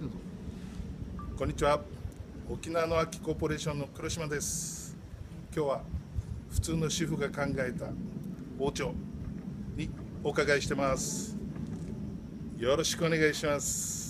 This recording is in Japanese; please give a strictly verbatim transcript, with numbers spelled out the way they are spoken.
どうぞ。 こんにちは。沖縄の秋コーポレーションの黒島です。今日は普通の主婦が考えた包丁にお伺いしてます。よろしくお願いします。